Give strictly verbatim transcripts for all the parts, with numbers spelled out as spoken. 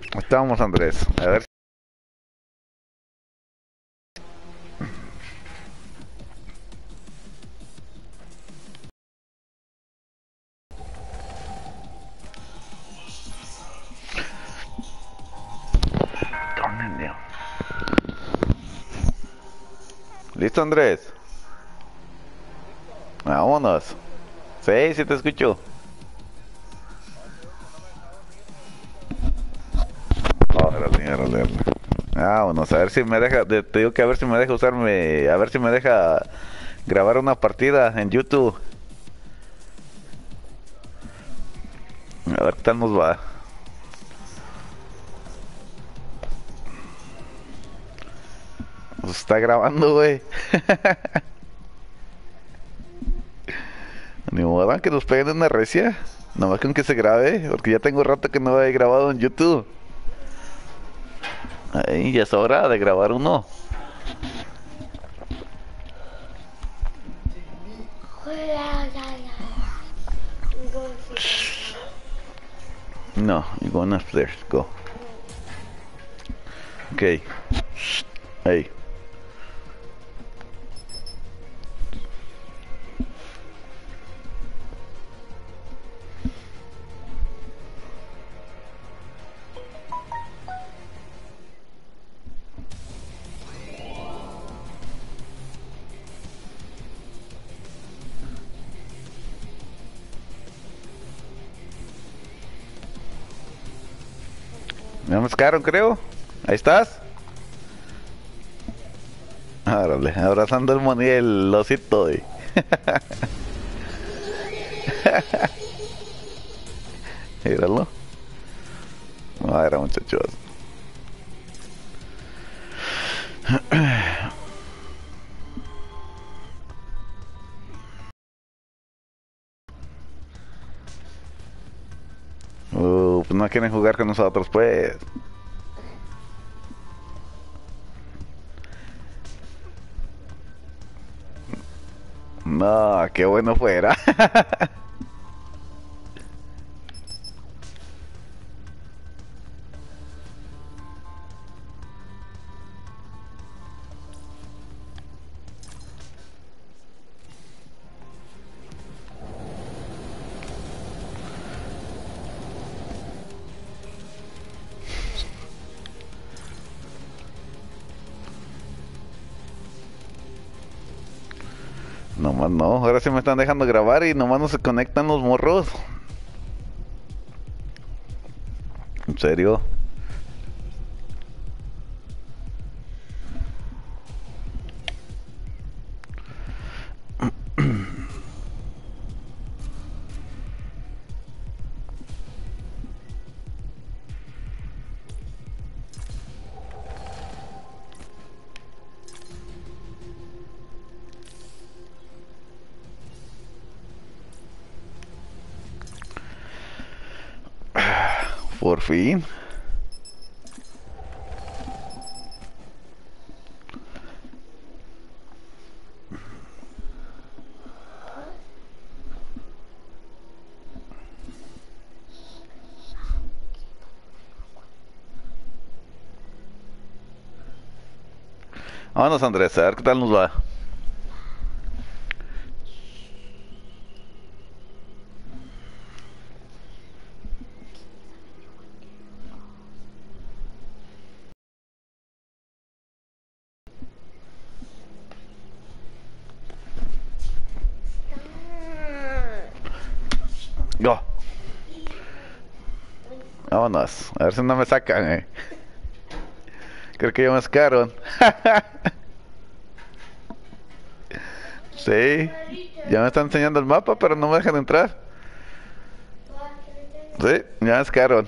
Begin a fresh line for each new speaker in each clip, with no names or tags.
Estamos, Andrés. A ver. ¿Listo, Andrés? Vámonos. Sí, sí te escucho. Órale, órale, órale. Vámonos, a ver si me deja, te digo que a ver si me deja usarme, a ver si me deja grabar una partida en YouTube. A ver qué tal nos va. Pues está grabando, güey. Ni modo que nos peguen una recia. Nomás con que se grabe, porque ya tengo rato que no he grabado en YouTube. Ay, ya es hora de grabar uno. No, you're going upstairs. Go. Okay. Hey. Me mascaron, creo. Ahí estás. Árale, abrazando el money el osito, güey. Míralo. No, era muchachos. Uh, pues no quieren jugar con nosotros, pues. No, qué bueno fuera. Nomás no, ahora sí me están dejando grabar y nomás no se conectan los morros. ¿En serio? Por fin. Vámonos, Andrés, a ver qué tal nos va. Go. Vámonos, a ver si no me sacan, eh. Creo que ya me sacaron. Sí, ya me están enseñando el mapa, pero no me dejan entrar. Sí, ya me sacaron.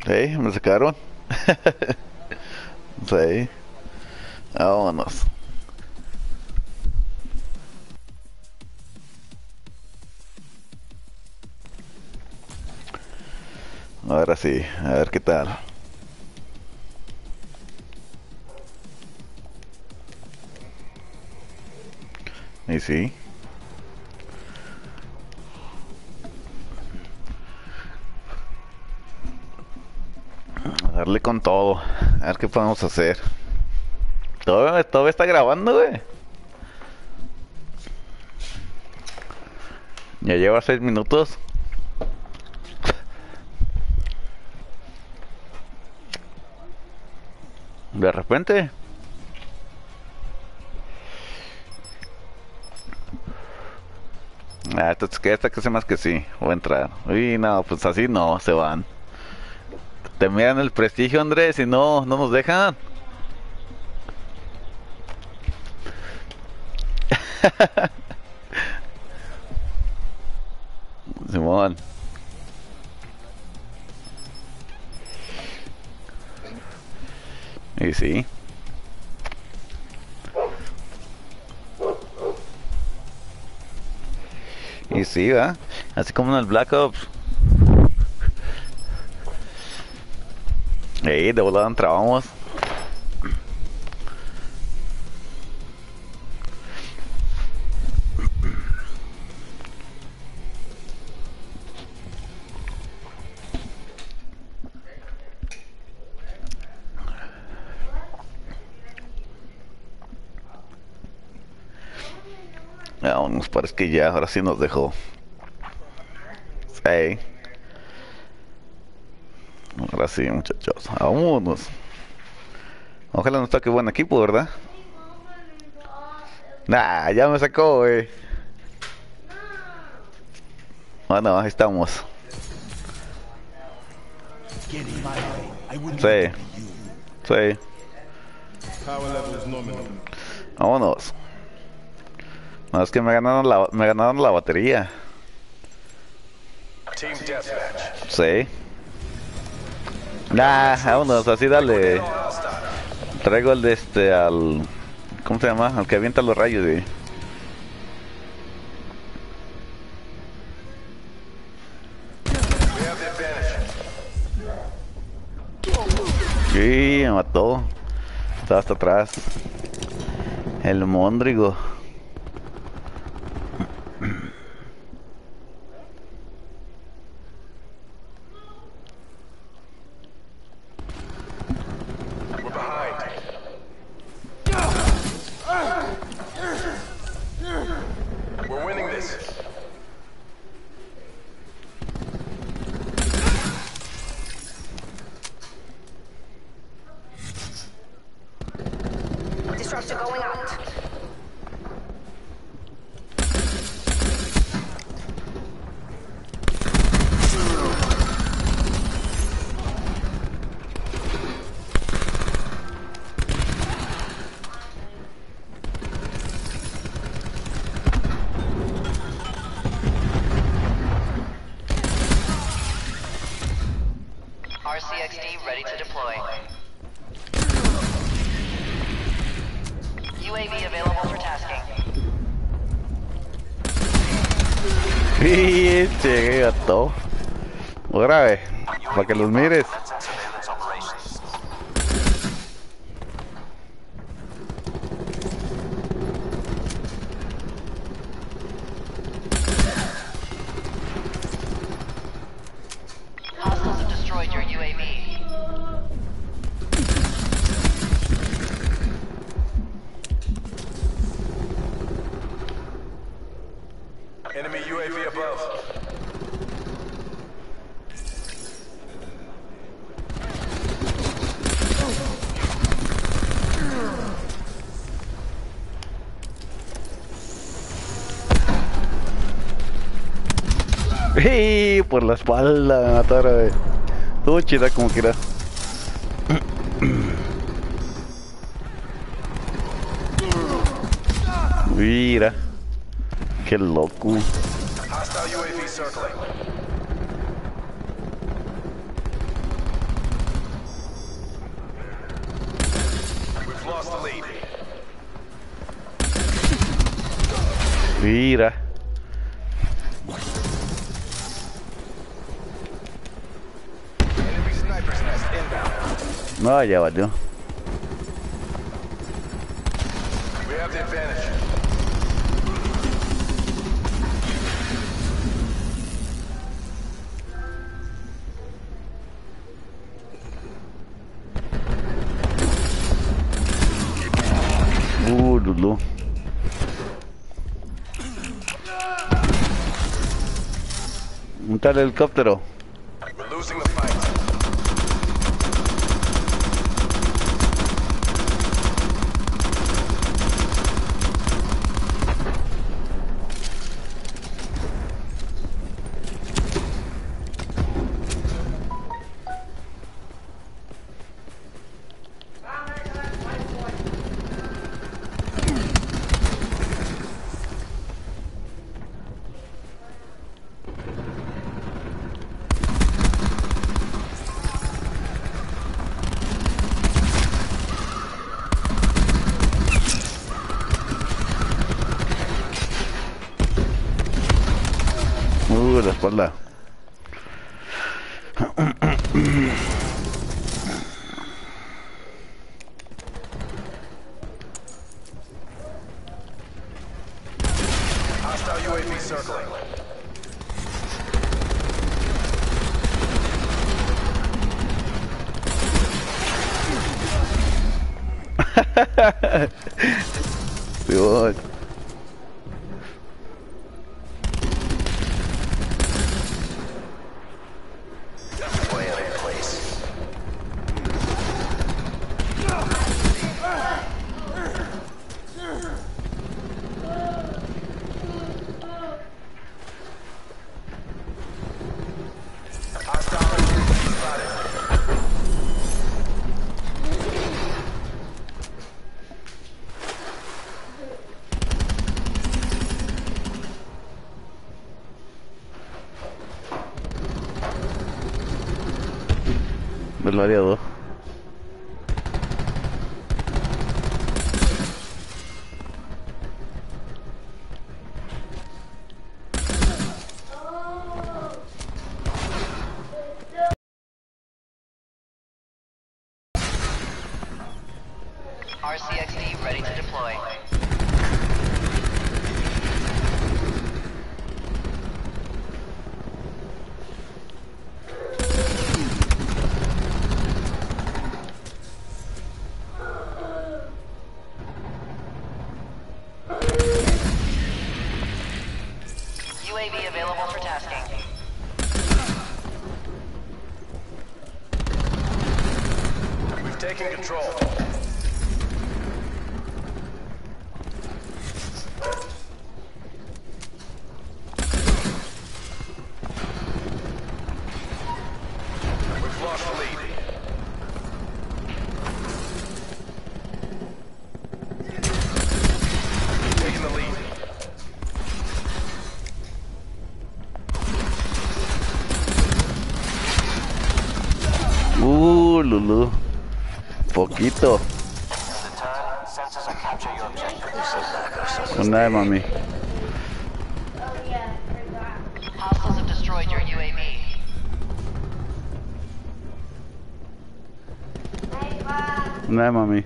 Sí, me sacaron. Sí. Vámonos. Ahora sí, a ver qué tal. Y sí. A darle con todo. A ver qué podemos hacer. Todo, todo está grabando, güey. Ya lleva seis minutos. De repente. Ah, entonces que esta que se más que sí. Voy a entrar. Uy, no, pues así no, se van. Te miran el prestigio, Andrés, y no, no nos dejan. Simón. Y sí. Y sí, va. Así como en el Black Ops. Ey, de volada entrábamos. Vámonos, parece que ya, ahora sí nos dejó. Ey. Ahora sí, muchachos. Vámonos. Ojalá nos toque buen equipo, ¿verdad? Nah, ya me sacó, güey. Bueno, ahí estamos. Sí. Sí. Vámonos. No, es que me ganaron la, me ganaron la batería. Sí. Nah, vámonos, así dale. Traigo el de este al... ¿Cómo se llama? Al que avienta los rayos, güey. Sí, me mató. Estaba hasta atrás. El móndrigo.
Disruptor going out. R C X D ready to deploy. U A V available for tasking.
Sí, llegué gato. Grave, para que los mires.
Hostiles have destroyed your U A V.
Enemy U A V above.
¡Ey! Por la espalda me mataron, güey. Estuvo chida como quiera. Mira. Qué loco.
Hostile U A V circling.
Mira.
Enemy sniper's nest inbound.
No, ya valió.
We have the advantage.
Uh, Lulu. Un tal helicóptero.
We're losing the fight.
Uh, la espalda.
Hostile U A V circling.
Dios.
Deploy in place. Hostile U A V spotted.
Del área dos.
R C X D ready to deploy. U A V available for tasking.
We've taken control. We've lost the lead. Taking the lead.
Uh, Lulu. Poquito. Una de mami.
Hostiles have destroyed your U A V.
Una de mami.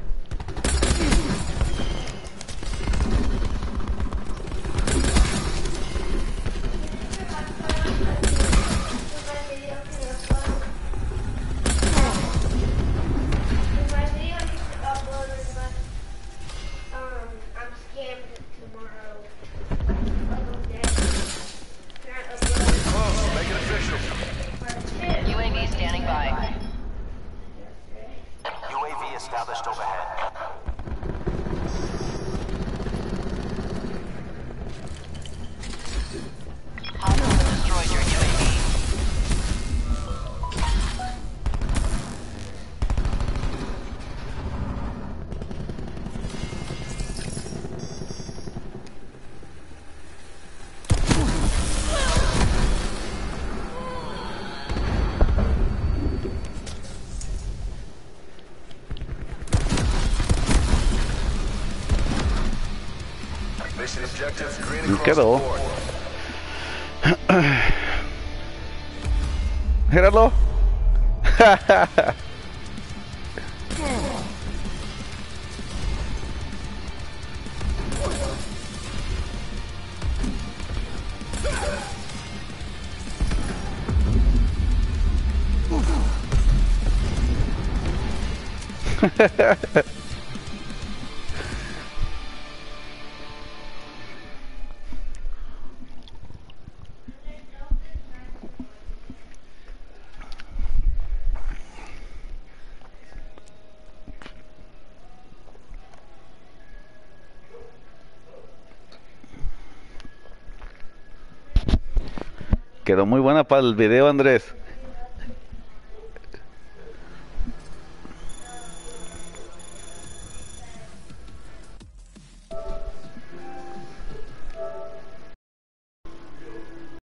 Close. Make it official.
U A V standing by.
U A V established overhead.
Hostiles have destroyed your U A V.
Objectives green
Y
across the
quedó.
board.
Míralo. Quedó muy buena para el video, Andrés.